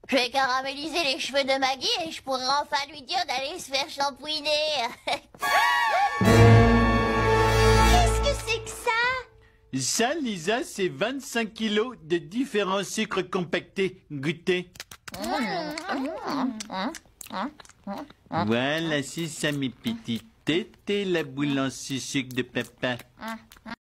Je vais caraméliser les cheveux de Maggie et je pourrai enfin lui dire d'aller se faire shampouiner. Qu'est-ce que c'est que ça? Ça, Lisa, c'est 25 kilos de différents sucres compactés. Goûtez. Voilà, c'est ça, mes petites têtes et la boule en sucre de papa.